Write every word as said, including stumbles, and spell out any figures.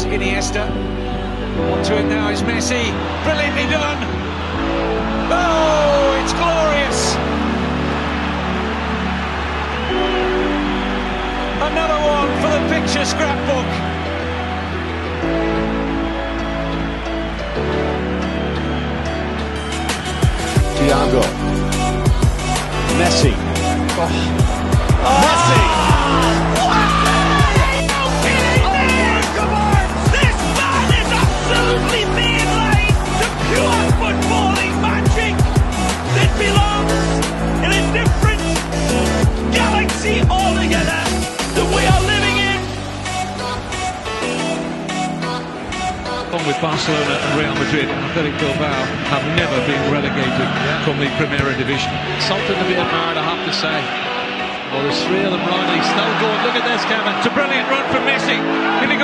Iniesta. On to it now is Messi. Brilliantly done. Oh, it's glorious. Another one for the picture scrapbook. Thiago. Messi. Oh. Oh. Messi. With Barcelona and Real Madrid, Athletic Bilbao have never been relegated yeah. from the Primera Division. Something to be admired, I have to say. Well, there's three of them, Riley. Still going. Look at this, Kevin. It's a brilliant run from Messi.